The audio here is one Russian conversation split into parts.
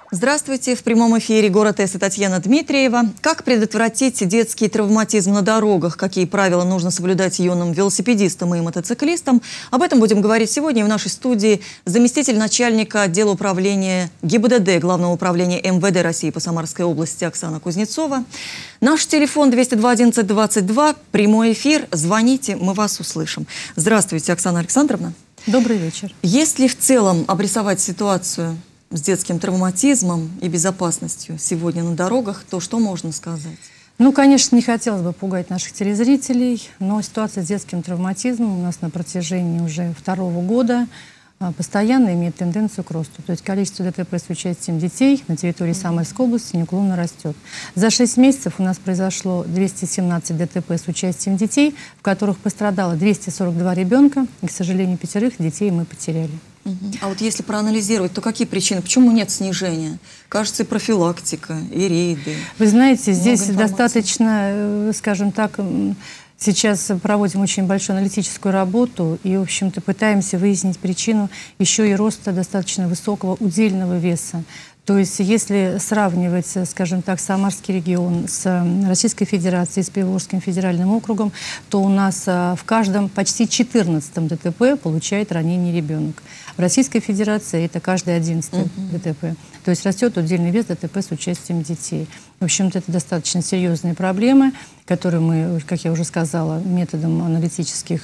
Здравствуйте. В прямом эфире «Город С» и Татьяна Дмитриева. Как предотвратить детский травматизм на дорогах? Какие правила нужно соблюдать юным велосипедистам и мотоциклистам? Об этом будем говорить сегодня. В нашей студии заместитель начальника отдела управления ГИБДД Главного управления МВД России по Самарской области Оксана Кузнецова. Наш телефон 202 11 22. Прямой эфир. Звоните, мы вас услышим. Здравствуйте, Оксана Александровна. Добрый вечер. Если в целом обрисовать ситуацию с детским травматизмом и безопасностью сегодня на дорогах, то что можно сказать? Ну, конечно, не хотелось бы пугать наших телезрителей, но ситуация с детским травматизмом у нас на протяжении уже второго года постоянно имеет тенденцию к росту. То есть количество ДТП с участием детей на территории Самарской области неуклонно растет. За 6 месяцев у нас произошло 217 ДТП с участием детей, в которых пострадало 242 ребенка, и, к сожалению, 5 детей мы потеряли. А вот если проанализировать, то какие причины? Почему нет снижения? Кажется, и профилактика, и рейды. Вы знаете, здесь достаточно, скажем так, сейчас проводим очень большую аналитическую работу и, в общем-то, пытаемся выяснить причину еще и роста достаточно высокого удельного веса. То есть, если сравнивать, скажем так, Самарский регион с Российской Федерацией, с Приволжским федеральным округом, то у нас в каждом почти 14-м ДТП получает ранение ребенок. В Российской Федерации это каждый 11-й ДТП. То есть растет удельный вес ДТП с участием детей. В общем-то, это достаточно серьезные проблемы, которые мы, как я уже сказала, методом аналитических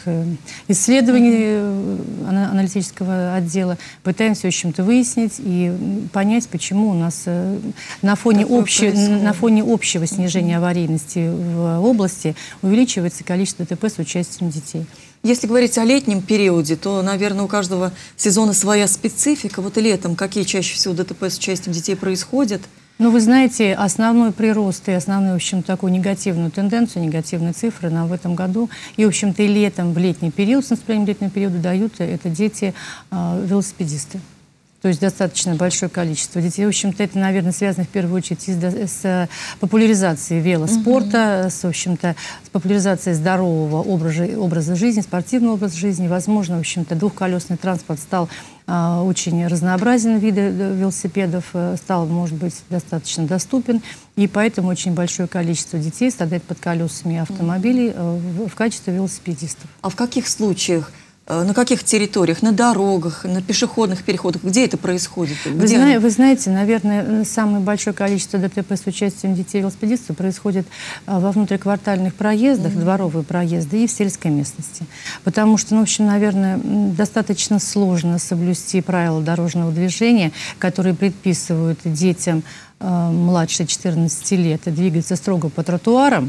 исследований аналитического отдела пытаемся, в общем-то, выяснить и понять, почему у нас на фоне общего снижения аварийности в области увеличивается количество ДТП с участием детей. Если говорить о летнем периоде, то, наверное, у каждого сезона своя специфика. Вот и летом какие чаще всего ДТП с участием детей происходят? Ну, вы знаете, основной прирост и основную, в общем, такую негативную тенденцию, негативные цифры нам в этом году и, в общем-то, и летом, в летний период, с наступлением летнего периода дают это дети-велосипедисты. То есть достаточно большое количество детей. В общем-то, это, наверное, связано в первую очередь с популяризацией велоспорта, в общем-то, с популяризацией здорового образа жизни, спортивного образа жизни. Возможно, в общем-то, двухколесный транспорт стал очень разнообразен, виды велосипедов стал, может быть, достаточно доступен. И поэтому очень большое количество детей страдает под колесами автомобилей в качестве велосипедистов. А в каких случаях? На каких территориях? На дорогах, на пешеходных переходах? Где это происходит? Вы знаете, наверное, самое большое количество ДТП с участием детей-велосипедистов происходит во внутриквартальных проездах, дворовые проезды и в сельской местности. Потому что, ну, в общем, наверное, достаточно сложно соблюсти правила дорожного движения, которые предписывают детям младше 14 лет двигаться строго по тротуарам.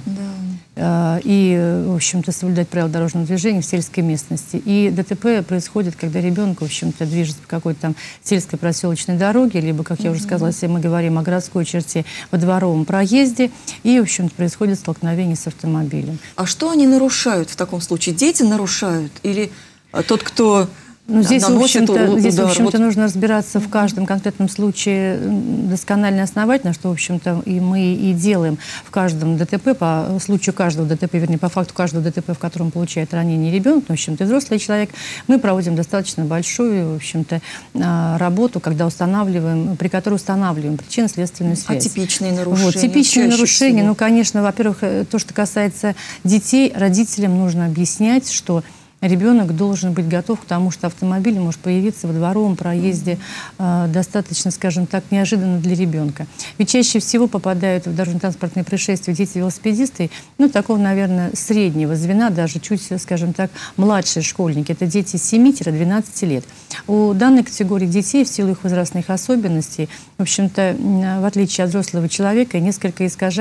И, в общем-то, соблюдать правила дорожного движения в сельской местности. И ДТП происходит, когда ребенок, в общем-то, движется по какой-то там сельской проселочной дороге, либо, как я уже сказала, если мы говорим о городской черте, во дворовом проезде, и, в общем-то, происходит столкновение с автомобилем. А что они нарушают в таком случае? Дети нарушают или тот, кто... Ну, здесь, в общем-то, нужно разбираться в каждом конкретном случае досконально и основательно, что, в общем-то, и мы и делаем в каждом ДТП, по случаю каждого ДТП, вернее, по факту каждого ДТП, в котором получает ранение ребенок, ну, в общем-то, взрослый человек, мы проводим достаточно большую, в общем-то, работу, при которой устанавливаем причинно-следственную связь. А типичные нарушения? Вот, типичные нарушения, ну, конечно, во-первых, то, что касается детей, родителям нужно объяснять, что ребенок должен быть готов к тому, что автомобиль может появиться во дворовом проезде достаточно, скажем так, неожиданно для ребенка. Ведь чаще всего попадают в дорожно-транспортные происшествия дети-велосипедисты, ну, такого, наверное, среднего звена, даже чуть, скажем так, младшие школьники. Это дети с 7-12 лет. У данной категории детей, в силу их возрастных особенностей, в общем-то, в отличие от взрослого человека, несколько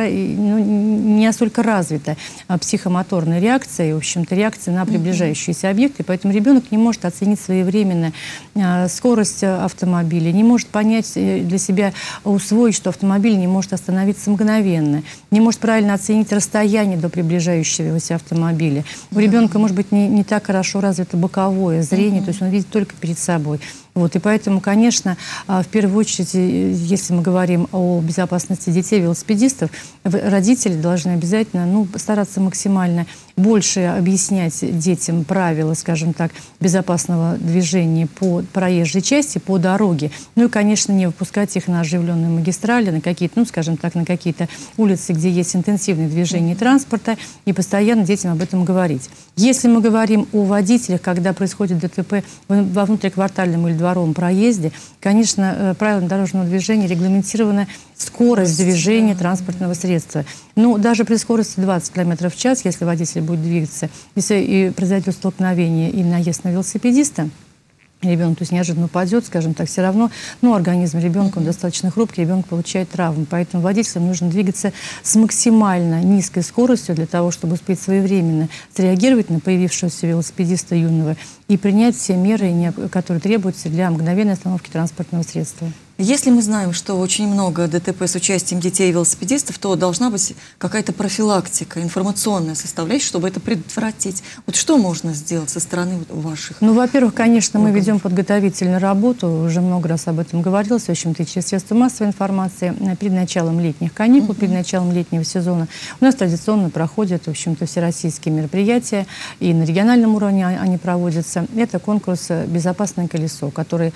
не настолько развита психомоторная реакция, в общем-то, реакция на приближающиеся объекты, поэтому ребенок не может оценить своевременно скорость автомобиля, не может понять для себя, усвоить, что автомобиль не может остановиться мгновенно, не может правильно оценить расстояние до приближающегося автомобиля. У ребенка, может быть, не так хорошо развито боковое зрение, то есть он видит только перед собой. Вот, и поэтому, конечно, в первую очередь, если мы говорим о безопасности детей, велосипедистов, родители должны обязательно стараться максимально больше объяснять детям правила, скажем так, безопасного движения по проезжей части, по дороге. Ну и, конечно, не выпускать их на оживленные магистрали, на какие-то, скажем так, на какие-то улицы, где есть интенсивное движение транспорта, и постоянно детям об этом говорить. Если мы говорим о водителях, когда происходит ДТП во внутриквартальном или дворовом проезде, конечно, правилами дорожного движения регламентирована скорость движения транспортного средства. Ну, даже при скорости 20 км в час, если водитель будет двигаться, если и произойдет столкновение и наезд на велосипедиста, ребенок, то есть неожиданно упадет, скажем так, все равно, организм ребенка достаточно хрупкий, ребенок получает травму. Поэтому водителям нужно двигаться с максимально низкой скоростью для того, чтобы успеть своевременно среагировать на появившегося велосипедиста юного и принять все меры, которые требуются для мгновенной остановки транспортного средства. Если мы знаем, что очень много ДТП с участием детей и велосипедистов, то должна быть какая-то профилактика, информационная составляющая, чтобы это предотвратить. Вот что можно сделать со стороны ваших? Ну, во-первых, конечно, мы ведем подготовительную работу, уже много раз об этом говорилось, в общем-то, и через средства массовой информации. Перед началом летних каникул, перед началом летнего сезона у нас традиционно проходят, в общем-то, всероссийские мероприятия, и на региональном уровне они проводятся. Это конкурс «Безопасное колесо», который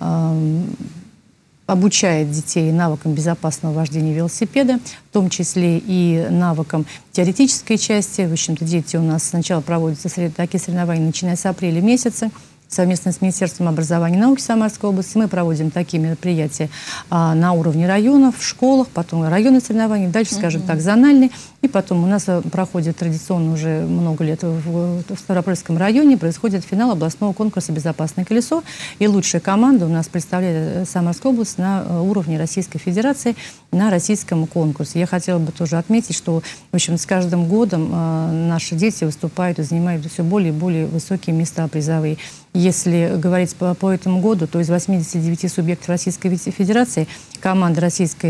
обучает детей навыкам безопасного вождения велосипеда, в том числе и навыкам теоретической части. В общем-то, дети у нас сначала проводятся такие соревнования, начиная с апреля месяца. Совместно с Министерством образования и науки Самарской области мы проводим такие мероприятия на уровне районов, в школах, потом районные соревнования, дальше, скажем так, зональные. И потом у нас проходит традиционно уже много лет в Ставропольском районе происходит финал областного конкурса «Безопасное колесо». И лучшая команда у нас представляет Самарскую область на уровне Российской Федерации на российском конкурсе. Я хотела бы тоже отметить, что, в общем, с каждым годом наши дети выступают и занимают все более и более высокие места призовые. Если говорить по этому году, то из 89 субъектов Российской Федерации команда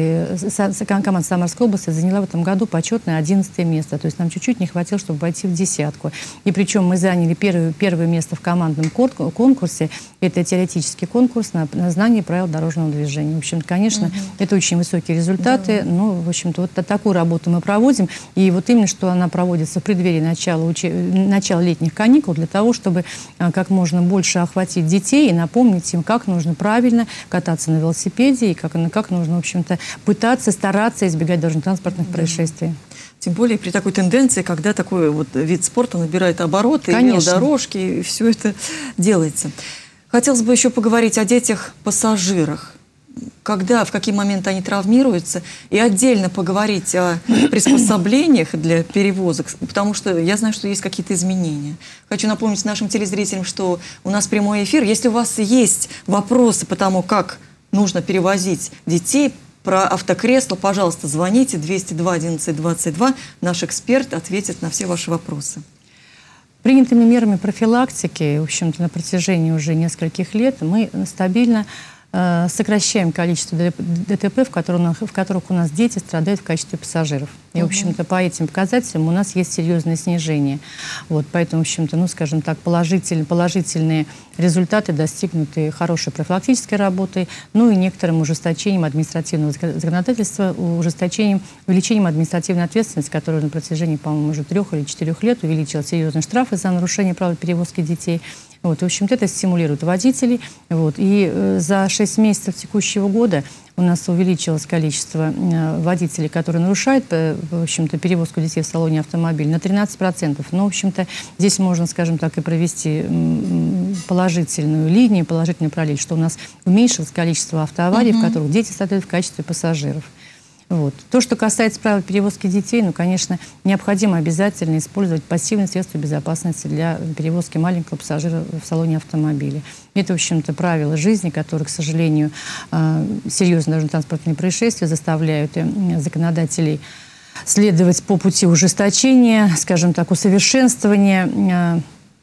Самарской области заняла в этом году почетное 11 место. То есть нам чуть-чуть не хватило, чтобы войти в десятку. И причем мы заняли первое место в командном конкурсе. Это теоретический конкурс на знание правил дорожного движения. В общем, конечно, это очень высокие результаты. Но, в общем-то, вот такую работу мы проводим. И вот именно, что она проводится в преддверии начала летних каникул, для того, чтобы как можно больше охватить детей и напомнить им, как нужно правильно кататься на велосипеде и как нужно, в общем-то, пытаться, стараться избегать дорожно-транспортных происшествий. Тем более при такой тенденции, когда такой вот вид спорта набирает обороты, и велодорожки, и все это делается. Хотелось бы еще поговорить о детях-пассажирах. Когда, в какие моменты они травмируются, и отдельно поговорить о приспособлениях для перевозок, потому что я знаю, что есть какие-то изменения. Хочу напомнить нашим телезрителям, что у нас прямой эфир. Если у вас есть вопросы по тому, как нужно перевозить детей, про автокресло, пожалуйста, звоните 202 11 22. Наш эксперт ответит на все ваши вопросы. Принятыми мерами профилактики, в общем-то, на протяжении уже нескольких лет мы стабильно сокращаем количество ДТП, в которых у нас дети страдают в качестве пассажиров. И, в общем-то, по этим показателям у нас есть серьезное снижение. Вот, поэтому, в общем-то, скажем так, положительные результаты достигнуты хорошей профилактической работой, ну и некоторым ужесточением административного законодательства, увеличением административной ответственности, которая на протяжении, по-моему, уже 3 или 4 лет увеличила серьезные штрафы за нарушение правил перевозки детей. Вот, в общем-то, это стимулирует водителей. Вот, и за 6 месяцев текущего года у нас увеличилось количество водителей, которые нарушают, в общем-то, перевозку детей в салоне автомобиля на 13%. Но, в общем-то, здесь можно, скажем так, и провести положительную линию, положительную параллель, что у нас уменьшилось количество автоаварий, в которых дети страдают в качестве пассажиров. Вот. То, что касается правил перевозки детей, конечно, необходимо обязательно использовать пассивные средства безопасности для перевозки маленького пассажира в салоне автомобиля. Это, в общем-то, правила жизни, которые, к сожалению, серьезные дорожно-транспортные происшествия заставляют законодателей следовать по пути ужесточения, скажем так, усовершенствования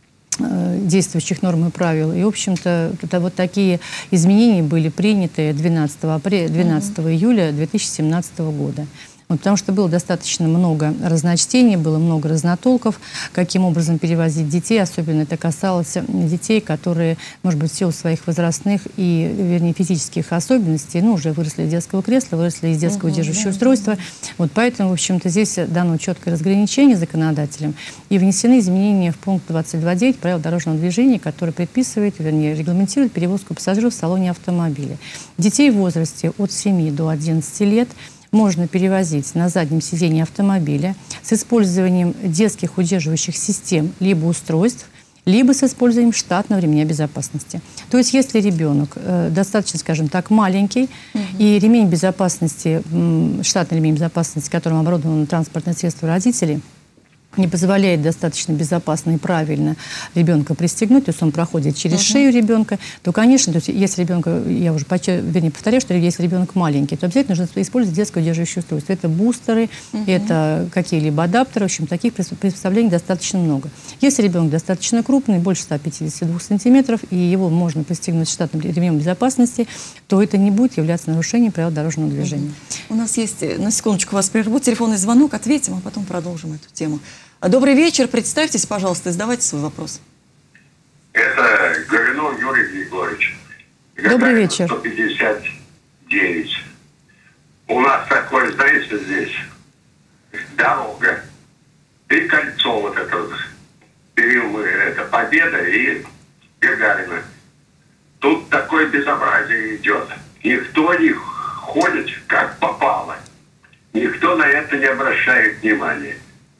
действующих норм и правил. И, в общем-то, вот такие изменения были приняты 12 июля 2017 года. Вот, потому что было достаточно много разночтений, было много разнотолков, каким образом перевозить детей. Особенно это касалось детей, которые, может быть, в силу своих возрастных и, вернее, физических особенностей, ну, уже выросли из детского кресла, выросли из детского удерживающего устройства. Вот поэтому, в общем-то, здесь дано четкое разграничение законодателем и внесены изменения в пункт 22.9 правил дорожного движения, который предписывает, вернее, регламентирует перевозку пассажиров в салоне автомобиля. Детей в возрасте от 7 до 11 лет можно перевозить на заднем сидении автомобиля с использованием детских удерживающих систем либо устройств, либо с использованием штатного ремня безопасности. То есть, если ребенок достаточно, скажем так, маленький, и ремень безопасности, штатный ремень безопасности, которым оборудовано транспортное средство родителей, не позволяет достаточно безопасно и правильно ребенка пристегнуть, то есть он проходит через шею ребенка, то, конечно, то есть, если ребенка, я уже повторяю, что если ребенок маленький, то обязательно нужно использовать детское удерживающее устройство. Это бустеры, это какие-либо адаптеры, в общем, таких приспособлений достаточно много. Если ребенок достаточно крупный, больше 152 сантиметров, и его можно пристегнуть штатным ремнем безопасности, то это не будет являться нарушением правил дорожного движения. У нас есть, на секундочку вас прерву, телефонный звонок, ответим, а потом продолжим эту тему. Добрый вечер. Представьтесь, пожалуйста, и задавайте свой вопрос. Это Горюнов Юрий Егорович. Добрый вечер. 159. У нас такое, знаете, здесь дорога и кольцо вот это вот. Это Победа и Гагарина. Тут такое безобразие идет. Никто не ходит, как попало. Никто на это не обращает внимания.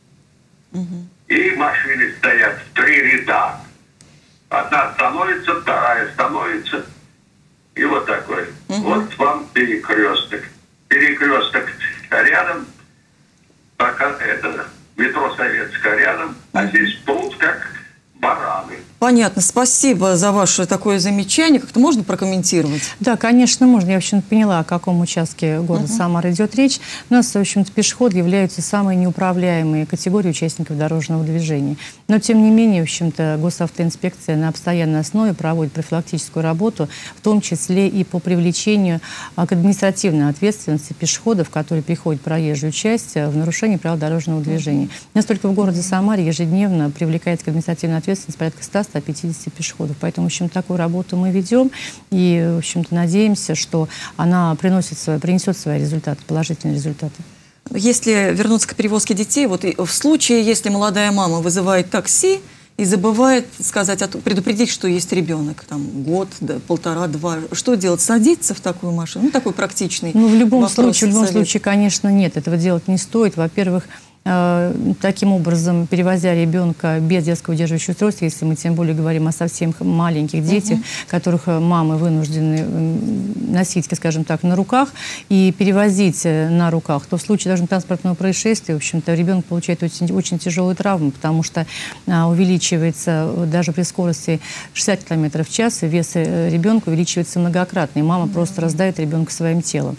И машины стоят в 3 ряда. Одна становится, вторая становится. И вот такой. Вот вам перекресток. Перекресток рядом. Пока это метро Советская рядом. А здесь пруд как бараны. Понятно. Спасибо за ваше такое замечание. Как-то можно прокомментировать? Да, конечно, можно. Я, в общем-то, поняла, о каком участке города Самара идет речь. У нас, в общем-то, пешеходы являются самой неуправляемой категорией участников дорожного движения. Но, тем не менее, в общем-то, госавтоинспекция на постоянной основе проводит профилактическую работу, в том числе и по привлечению к административной ответственности пешеходов, которые переходят проезжую часть в нарушении правил дорожного движения. У нас только в городе Самаре ежедневно привлекается к административной ответственности порядка 100-150 пешеходов. Поэтому, в общем, такую работу мы ведем и, в общем-то, надеемся, что она принесет свои результаты, положительные результаты. Если вернуться к перевозке детей, вот в случае, если молодая мама вызывает такси и забывает сказать, предупредить, что есть ребенок, там, год, полтора, два, что делать? Садиться в такую машину? Ну, такой практичный Ну, в любом вопрос, случае, конечно, нет, этого делать не стоит. Во-первых, таким образом, перевозя ребенка без детского удерживающего устройства, если мы тем более говорим о совсем маленьких детях, которых мамы вынуждены носить, скажем так, на руках и перевозить на руках, то в случае даже транспортного происшествия, в общем-то, ребенок получает очень тяжелые травмы, потому что увеличивается даже при скорости 60 км в час, вес ребенка увеличивается многократно, и мама просто раздавит ребенка своим телом.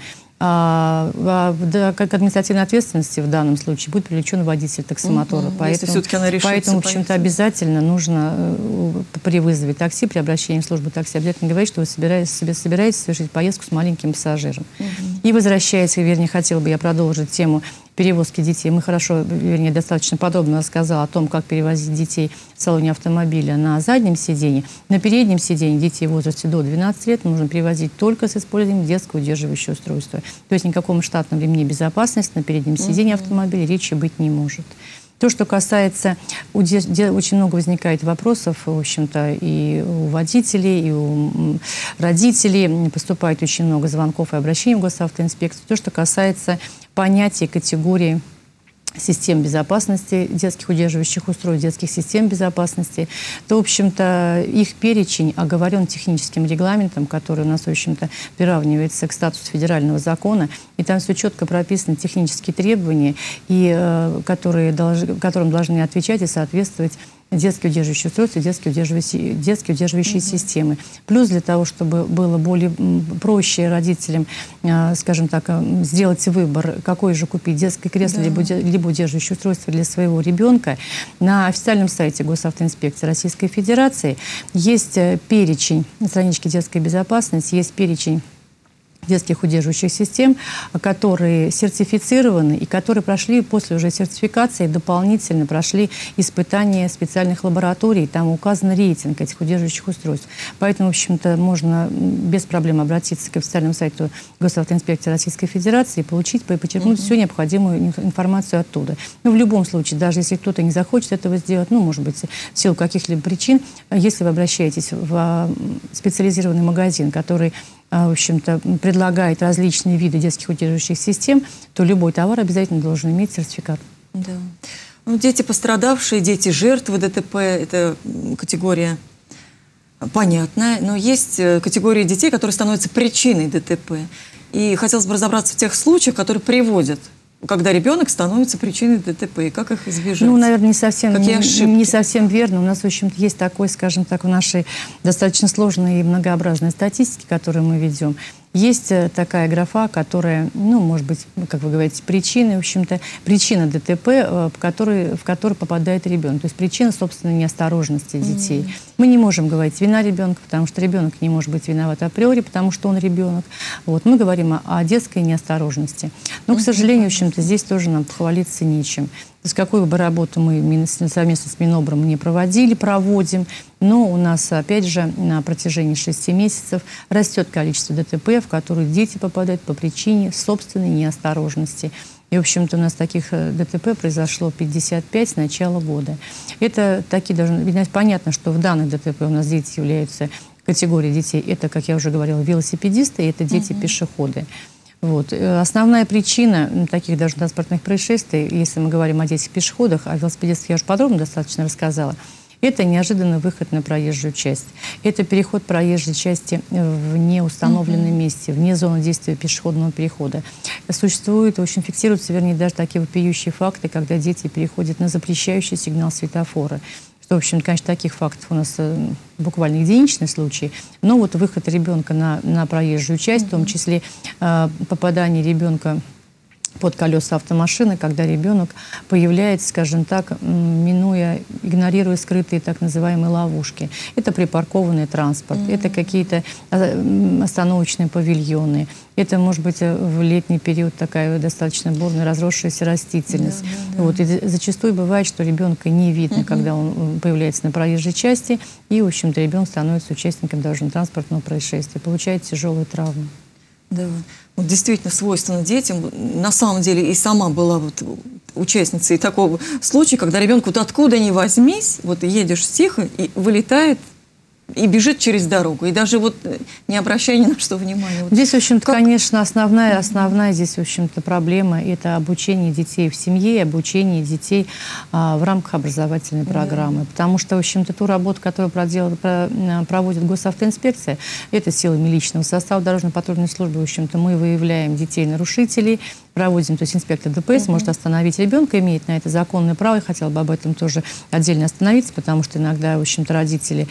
Как административной ответственности в данном случае будет привлечен водитель таксомотора. Поэтому, в общем-то, обязательно нужно при вызове такси, при обращении в службу такси, обязательно говорить, что вы собираетесь совершить поездку с маленьким пассажиром. И возвращаясь, вернее, хотела бы я продолжить тему перевозки детей. Мы достаточно подробно рассказала о том, как перевозить детей в салоне автомобиля на заднем сиденье. На переднем сиденье детей в возрасте до 12 лет нужно перевозить только с использованием детского удерживающего устройства. То есть никаком штатном ремне безопасности на переднем сиденье автомобиля речи быть не может. То, что касается, очень много возникает вопросов, в общем-то, и у водителей, и у родителей. Поступает очень много звонков и обращений в госавтоинспекцию. То, что касается понятия, категории систем безопасности, детских удерживающих устройств, детских систем безопасности, то, в общем-то, их перечень оговорен техническим регламентом, который у нас, в общем-то, приравнивается к статусу федерального закона, и там все четко прописаны технические требования, которым должны отвечать и соответствовать детские удерживающие устройства, детские удерживающие системы. Плюс для того, чтобы было более проще родителям, скажем так, сделать выбор, какое же купить, детское кресло, либо удерживающее устройство для своего ребенка, на официальном сайте Госавтоинспекции Российской Федерации есть перечень, на страничке детской безопасности есть перечень детских удерживающих систем, которые сертифицированы и которые прошли после уже сертификации, дополнительно прошли испытания специальных лабораторий. Там указан рейтинг этих удерживающих устройств. Поэтому, в общем-то, можно без проблем обратиться к официальному сайту Госавтоинспекции Российской Федерации и получить, почерпнуть всю необходимую информацию оттуда. Но в любом случае, даже если кто-то не захочет этого сделать, ну, может быть, в силу каких-либо причин, если вы обращаетесь в специализированный магазин, который, в общем-то, предлагает различные виды детских удерживающих систем, то любой товар обязательно должен иметь сертификат. Да. Ну, дети пострадавшие, дети жертвы ДТП, это категория понятная, но есть категория детей, которые становятся причиной ДТП. И хотелось бы разобраться в тех случаях, которые приводят, когда ребенок становится причиной ДТП, и как их избежать? Ну, наверное, не совсем верно. У нас, в общем-то, есть такой, скажем так, в нашей достаточно сложной и многообразной статистике, которую мы ведем. Есть такая графа, которая, ну, может быть, как вы говорите, причина, в общем-то, причина ДТП, в которую попадает ребенок. То есть причина, собственно, неосторожности детей. Мы не можем говорить вина ребенка, потому что ребенок не может быть виноват априори, потому что он ребенок. Вот. Мы говорим о детской неосторожности. Но, к сожалению, в общем-то, здесь тоже нам похвалиться нечем. То есть какую бы работу мы совместно с Минобром не проводили, проводим, но у нас, опять же, на протяжении 6 месяцев растет количество ДТП, в которые дети попадают по причине собственной неосторожности. И, в общем-то, у нас таких ДТП произошло 55 с начала года. Это такие должны... Понятно, что в данных ДТП у нас дети являются категорией детей. Это, как я уже говорила, велосипедисты, и это дети-пешеходы. Вот. Основная причина таких даже транспортных происшествий, если мы говорим о детях-пешеходах, о велосипедистах я уже подробно достаточно рассказала, это неожиданный выход на проезжую часть. Это переход проезжей части в неустановленном месте, вне зоны действия пешеходного перехода. Существуют, очень фиксируются, вернее, даже такие вопиющие факты, когда дети переходят на запрещающий сигнал светофора. Что, в общем, конечно, таких фактов у нас буквально единичные случаи. Но вот выход ребенка на проезжую часть, в том числе попадание ребенка под колеса автомашины, когда ребенок появляется, скажем так, игнорируя скрытые так называемые ловушки. Это припаркованный транспорт, это какие-то остановочные павильоны, это, может быть, в летний период такая достаточно бурная разросшаяся растительность. Вот. И зачастую бывает, что ребенка не видно, когда он появляется на проезжей части, и, в общем-то, ребенок становится участником дорожно-транспортного происшествия, получает тяжелые травмы. Да, вот действительно свойственно детям. На самом деле и сама была вот участницей такого случая, когда ребенку вот откуда ни возьмись, вот едешь тихо, и вылетает и бежит через дорогу. И даже вот не обращая ни на что внимания. Вот здесь, в общем-то, конечно, основная здесь, в общем-то, проблема – это обучение детей в семье и обучение детей в рамках образовательной программы. Потому что, в общем-то, ту работу, которую проводит Госавтоинспекция, это силами личного состава дорожно-патрульной службы. В общем-то, мы выявляем детей-нарушителей, проводим, то есть инспектор ДПС может остановить ребенка, имеет на это законное право. Я хотела бы об этом тоже отдельно остановиться, потому что иногда, в общем-то, родители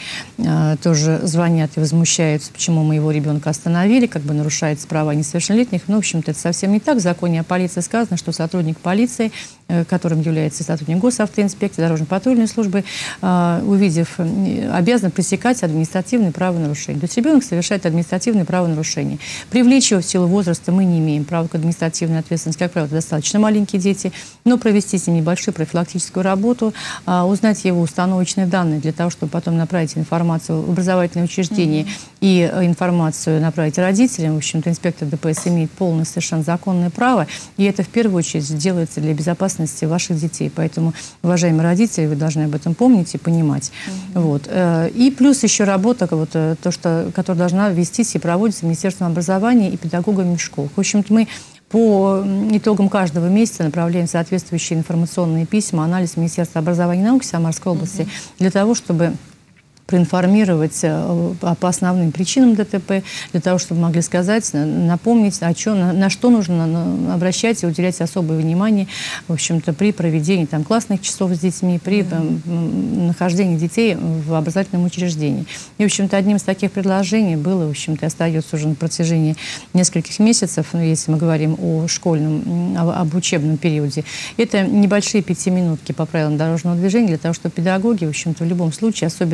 тоже звонят и возмущаются, почему мы его ребенка остановили, как бы нарушаются права несовершеннолетних. Но, в общем-то, это совсем не так. В законе о полиции сказано, что сотрудник полиции, которым является сотрудник Госавтоинспекции, дорожно-патрульной службы, увидев, обязан пресекать административные правонарушения. То есть ребенок совершает административные правонарушения. Привлечь его в силу возраста мы не имеем права к административной ответственности. Как правило, это достаточно маленькие дети, но провести с ним небольшую профилактическую работу, узнать его установочные данные для того, чтобы потом направить информацию в образовательное учреждение и информацию направить родителям. В общем-то, инспектор ДПС имеет полное совершенно законное право, и это в первую очередь делается для безопасности ваших детей. Поэтому, уважаемые родители, вы должны об этом помнить и понимать. Вот. И плюс еще работа, вот, которая должна вестись и проводиться Министерством образования и педагогами в школах. В общем-то, мы по итогам каждого месяца направляем соответствующие информационные письма, анализ Министерства образования и науки Самарской области для того, чтобы проинформировать по основным причинам ДТП, для того, чтобы могли сказать, напомнить, на что нужно обращать и уделять особое внимание, в общем-то, при проведении классных часов с детьми, при нахождении детей в образовательном учреждении. И, в общем-то, одним из таких предложений было, в общем-то, остается уже на протяжении нескольких месяцев, если мы говорим о школьном, об учебном периоде, это небольшие 5-минутки по правилам дорожного движения, для того, чтобы педагоги, в общем-то, в любом случае, особенно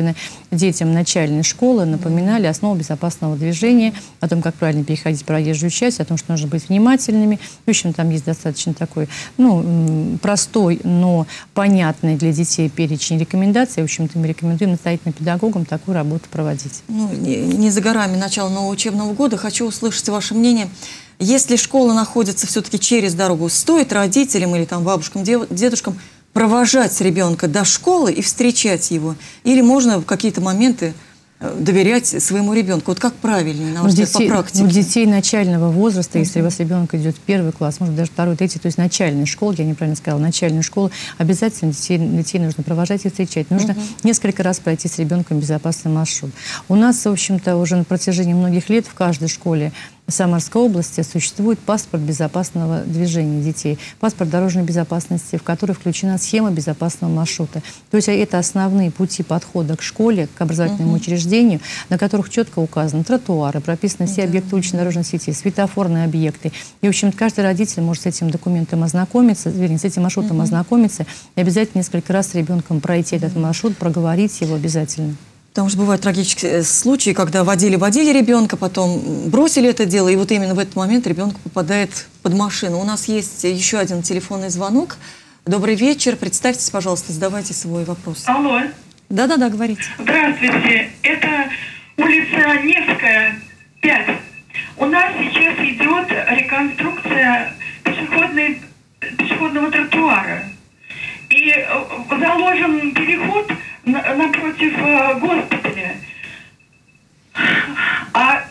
детям начальной школы напоминали основу безопасного движения, о том, как правильно переходить проезжую часть, о том, что нужно быть внимательными. В общем, там есть достаточно такой, простой, но понятный для детей перечень рекомендаций. В общем-то, мы рекомендуем настоятельно педагогам такую работу проводить. Не за горами начало нового учебного года. Хочу услышать ваше мнение. Если школа находится все-таки через дорогу, стоит родителям или там бабушкам, дедушкам провожать ребенка до школы и встречать его? Или можно в какие-то моменты доверять своему ребенку? Вот как правильнее, на ваш взгляд, по практике? У детей начального возраста, если у вас ребенок идет в 1 класс, может даже 2, 3, то есть начальная школа, я неправильно сказала, начальную школу, обязательно детей нужно провожать и встречать. Нужно несколько раз пройти с ребенком безопасный маршрут. У нас, в общем-то, уже на протяжении многих лет в каждой школе Самарской области существует паспорт безопасного движения детей, паспорт дорожной безопасности, в который включена схема безопасного маршрута. То есть это основные пути подхода к школе, к образовательному учреждению, на которых четко указаны тротуары, прописаны все объекты улично-дорожной сети, светофорные объекты. И, в общем, каждый родитель может с этим документом ознакомиться, вернее, с этим маршрутом ознакомиться и обязательно несколько раз с ребенком пройти этот маршрут, проговорить его обязательно. Потому что бывают трагические случаи, когда водили ребенка, потом бросили это дело, и вот именно в этот момент ребенок попадает под машину. У нас есть еще один телефонный звонок. Добрый вечер. Представьтесь, пожалуйста, задавайте свой вопрос. Алло. Да, говорите. Здравствуйте. Это улица Невская, 5. У нас сейчас идет реконструкция пешеходного тротуара. И заложен переход напротив госпиталя. А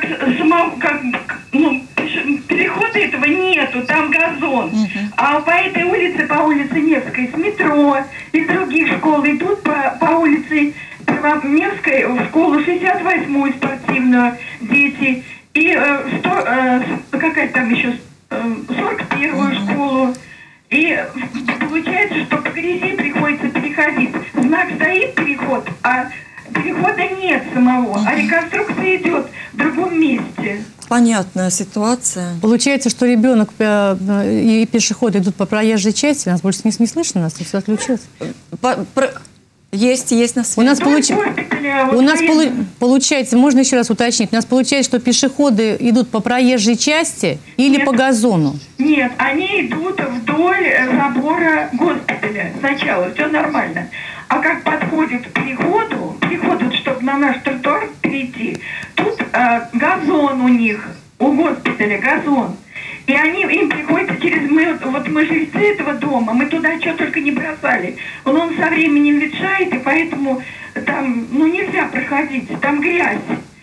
перехода этого нету, там газон. А по этой улице, по улице Невской, с метро и других школ идут по улице Невской в школу 68-ю спортивную дети. И какая там еще 41-ю школу. И получается, что по грязи приходится переходить. Знак стоит переход, а перехода нет самого, а реконструкция идет в другом месте. Понятная ситуация. Получается, что ребенок и пешеходы идут по проезжей части. Нас больше не слышно, нас все отключилось. Есть на связи. У нас получается, можно еще раз уточнить, у нас получается, что пешеходы идут по проезжей части или по газону? Нет, они идут вдоль забора госпиталя сначала, все нормально. А как подходит к переходу, чтобы на наш тротуар перейти, тут газон у них, у госпиталя газон. И им приходится через... Мы жильцы этого дома, мы туда что только не бросали. Он со временем ветшает, и поэтому там нельзя проходить, там грязь.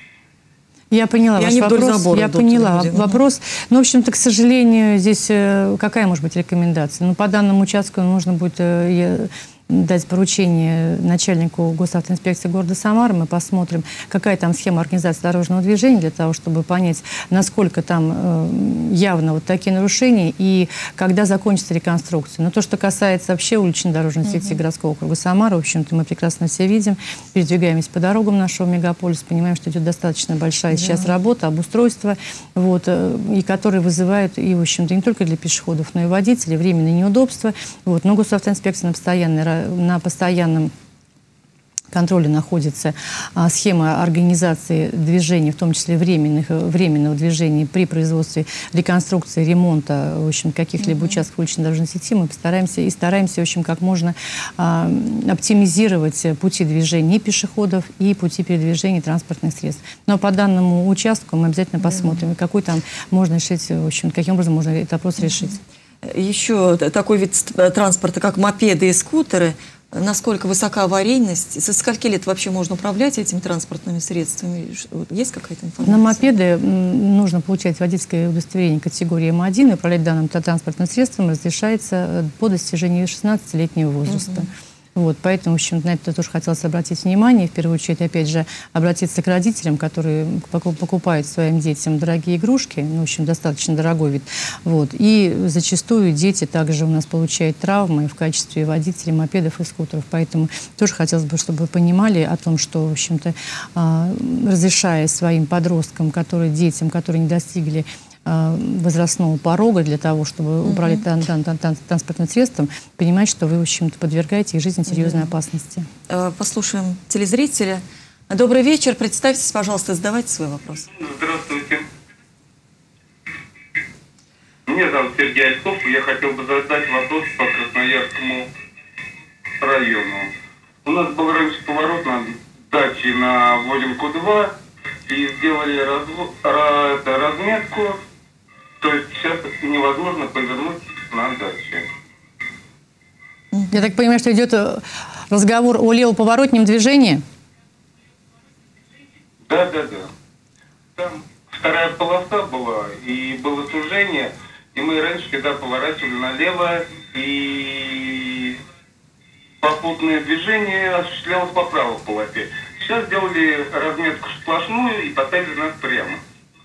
Я поняла ваш вопрос. Я поняла вопрос. Но, в общем-то, к сожалению, здесь какая может быть рекомендация? По данному участку нужно будет дать поручение начальнику госавтоинспекции города Самары. Мы посмотрим, какая там схема организации дорожного движения, для того, чтобы понять, насколько там явно вот такие нарушения и когда закончится реконструкция. Но то, что касается вообще улично-дорожной сети городского округа Самары, в общем-то, мы прекрасно все видим, передвигаемся по дорогам нашего мегаполиса, понимаем, что идет достаточно большая сейчас работа, обустройство, и которые вызывают, и, в общем-то, не только для пешеходов, но и водителей временные неудобства. Но госавтоинспекция на постоянном контроле находится схема организации движения, в том числе временного движения при производстве реконструкции, ремонта, в общем, каких-либо участков улично-дорожной сети. Мы стараемся, в общем, как можно оптимизировать пути движения пешеходов и пути передвижения транспортных средств. Но по данному участку мы обязательно посмотрим, какой там можно решить, в общем, каким образом можно этот вопрос решить. Еще такой вид транспорта, как мопеды и скутеры. Насколько высока аварийность? Со скольки лет вообще можно управлять этими транспортными средствами? Есть какая-то информация? На мопеды нужно получать водительское удостоверение категории М1 и управлять данным транспортным средством разрешается по достижении 16-летнего возраста. Поэтому, в общем, на это тоже хотелось обратить внимание. В первую очередь, опять же, обратиться к родителям, которые покупают своим детям дорогие игрушки, в общем, достаточно дорогой вид. И зачастую дети также у нас получают травмы в качестве водителей мопедов и скутеров. Поэтому тоже хотелось бы, чтобы вы понимали о том, что, в общем-то, разрешая своим подросткам, детям, которые не достигли возрастного порога для того, чтобы управлять транспортным средством, понимать, что вы, в общем-то, подвергаете их жизни серьезной опасности. Послушаем телезрителя. Добрый вечер. Представьтесь, пожалуйста, задавайте свой вопрос. Здравствуйте. Меня зовут Сергей Ольков, и я хотел бы задать вопрос по Красноярскому району. У нас был раньше поворот на даче на Волинку-2, и сделали разметку, то есть сейчас невозможно повернуть на даче. Я так понимаю, что идет разговор о левоповоротном движении? Да. Там вторая полоса была, и было сужение, и мы раньше, когда поворачивали налево, и попутное движение осуществлялось по правой полосе. Сейчас сделали разметку сплошную и поставили нас прямо.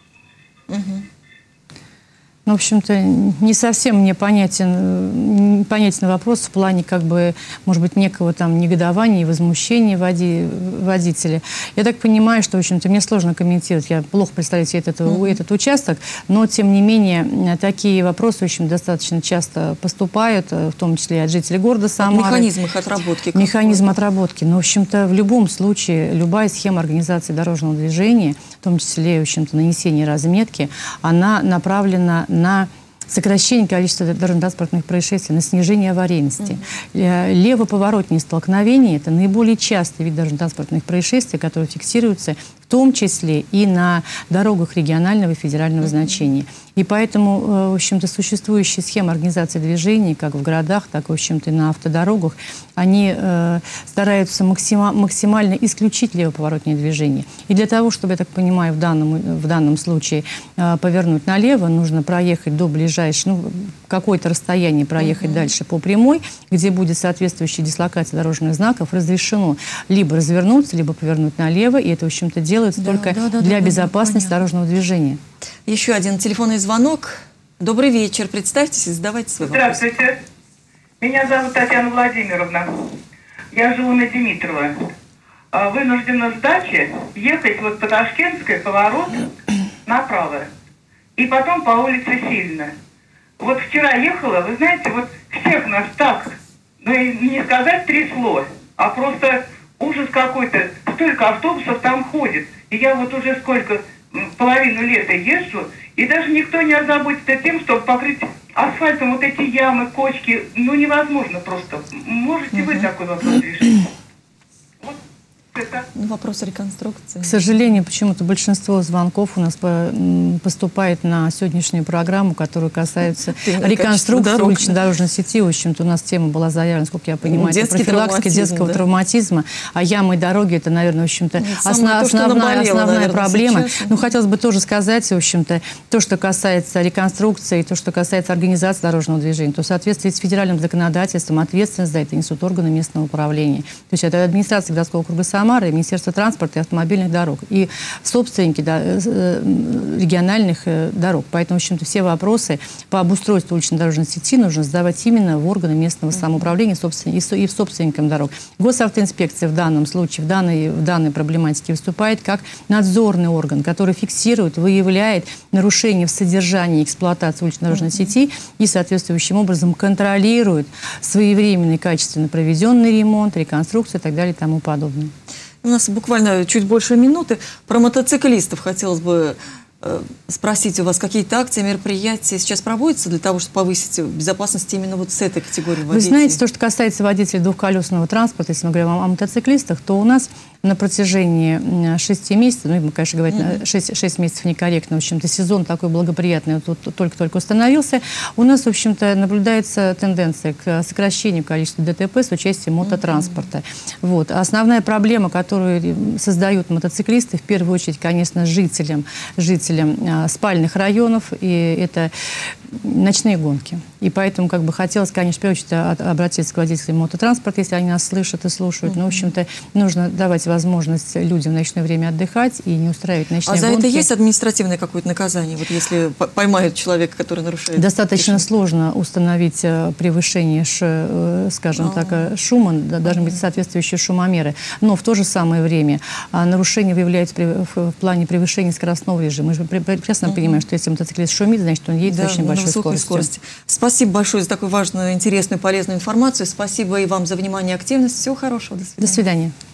Ну, в общем-то, не совсем мне понятен вопрос в плане, как бы, может быть, некого там негодования и возмущения водителя. Я так понимаю, что, в общем-то, мне сложно комментировать. Я плохо представляю себе этот участок, но, тем не менее, такие вопросы, в общем, достаточно часто поступают, в том числе и от жителей города Самары. Механизм их отработки. Механизм отработки. Но, в общем-то, в любом случае, любая схема организации дорожного движения, в том числе, в общем-то, нанесение разметки, она направлена на сокращение количества дорожно-транспортных происшествий, на снижение аварийности. Левоповоротные столкновения – это наиболее частый вид дорожно-транспортных происшествий, которые фиксируются в том числе и на дорогах регионального и федерального значения. И поэтому, в общем-то, существующие схемы организации движений, как в городах, так и, в общем-то, на автодорогах, они стараются максимально исключить левоповоротные движения. И для того, чтобы, я так понимаю, в данном случае повернуть налево, нужно проехать до ближайшего, какое-то расстояние проехать дальше по прямой, где будет соответствующая дислокация дорожных знаков, разрешено либо развернуться, либо повернуть налево, и это, в общем-то, делается только для безопасности дорожного движения. Еще один телефонный звонок. Добрый вечер. Представьтесь и задавайте свой вопрос. Здравствуйте. Меня зовут Татьяна Владимировна. Я живу на Димитрова. Вынуждена с дачи ехать вот по Ташкентской, поворот направо. И потом по улице Сильно. Вот вчера ехала, вы знаете, вот всех нас так, ну и не сказать трясло, а просто ужас какой-то. Столько автобусов там ходит. И я вот уже половину лета езжу, и даже никто не озаботится тем, чтобы покрыть асфальтом вот эти ямы, кочки. Ну невозможно просто. Можете вы такой вопрос решить? Вопрос реконструкции. К сожалению, почему-то большинство звонков у нас поступает на сегодняшнюю программу, которая касается реконструкции улично-дорожной сети. В общем-то, у нас тема была заявлена, сколько я понимаю, профилактика детского травматизма. А ямы и дороги – это, наверное, в общем-то, основная проблема. Ну, хотелось бы тоже сказать, в общем-то, то, что касается реконструкции, то, что касается организации дорожного движения, то в соответствии с федеральным законодательством ответственность за это несут органы местного управления. То есть это администрация городского округа Самары, Министерство транспорта и автомобильных дорог и собственники региональных дорог. Поэтому, в общем-то, все вопросы по обустройству улично-дорожной сети нужно задавать именно в органы местного самоуправления и в собственникам дорог. Госавтоинспекция в данном случае, в данной проблематике выступает как надзорный орган, который фиксирует, выявляет нарушения в содержании и эксплуатации улично-дорожной сети и соответствующим образом контролирует своевременный, качественно проведенный ремонт, реконструкцию и так далее и тому подобное. У нас буквально чуть больше минуты. Про мотоциклистов хотелось бы спросить у вас, какие-то акции, мероприятия сейчас проводятся для того, чтобы повысить безопасность именно вот с этой категорией водителей? Вы знаете, то, что касается водителей двухколесного транспорта, если мы говорим о мотоциклистах, то у нас на протяжении 6 месяцев, ну, мы, конечно, говорим, 6 месяцев некорректно, в общем-то, сезон такой благоприятный тут только-только установился, у нас, в общем-то, наблюдается тенденция к сокращению количества ДТП с участием мототранспорта. Вот. Основная проблема, которую создают мотоциклисты, в первую очередь, конечно, жителям спальных районов, и это ночные гонки. И поэтому как бы хотелось, конечно, в первую очередь обратиться к водителям мототранспорта, если они нас слышат и слушают. Но, в общем-то, нужно давать возможность людям в ночное время отдыхать и не устраивать ночные гонки. А за это есть административное какое-то наказание, вот если поймают человека, который нарушает? Достаточно сложно установить превышение, скажем так, шума, должны быть соответствующие шумомеры. Но в то же самое время нарушение выявляется в плане превышения скоростного режима. Мы же прекрасно понимаем, что если мотоциклист шумит, значит, он едет с очень большой скоростью. Спасибо большое за такую важную, интересную, полезную информацию. Спасибо и вам за внимание и активность. Всего хорошего. До свидания.